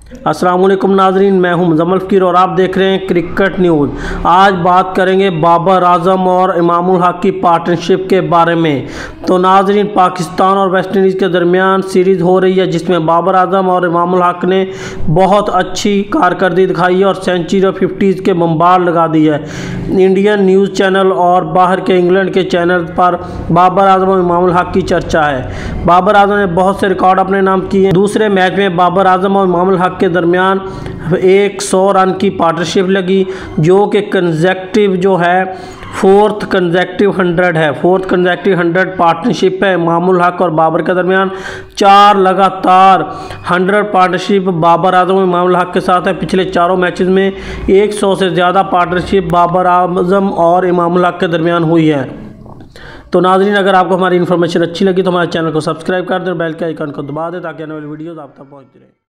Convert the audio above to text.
अस्सलाम वालेकुम नाजरीन, मैं हूं मुज़म्मिल फ़कीर और आप देख रहे हैं क्रिकेट न्यूज़। आज बात करेंगे बाबर आजम और इमामुल हक की पार्टनरशिप के बारे में। तो नाजरीन, पाकिस्तान और वेस्ट इंडीज़ के दरमियान सीरीज़ हो रही है जिसमें बाबर आजम और इमामुल हक ने बहुत अच्छी कारकर्दगी दिखाई है और सेंचुरी और 50s के बम्बार लगा दी है। इंडियन न्यूज़ चैनल और बाहर के इंग्लैंड के चैनल पर बाबर आजम और इमामुल हक की चर्चा है। बाबर आजम ने बहुत से रिकॉर्ड अपने नाम किए। दूसरे मैच में बाबर आजम और इमामुल हक के दरमियान 100 रन की पार्टनरशिप लगी, जो कि कंसेक्टिव जो है फोर्थ कंसेक्टिव 100 पार्टनरशिप है इमामुल हक और बाबर के दरमियान। 4 लगातार 100 पार्टनरशिप बाबर आजम और इमामुल हक के साथ है। पिछले चारों मैचेस में 100 से ज़्यादा पार्टनरशिप बाबर आजम और इमामुल हक के दरमियान हुई है। तो नाज़रीन, अगर आपको हमारी इन्फॉर्मेशन अच्छी लगी तो हमारे चैनल को सब्सक्राइब कर दें और बेल के आइकन को दबा दें ताकि आने वाली वीडियोज़ आप तक पहुँचती रहें।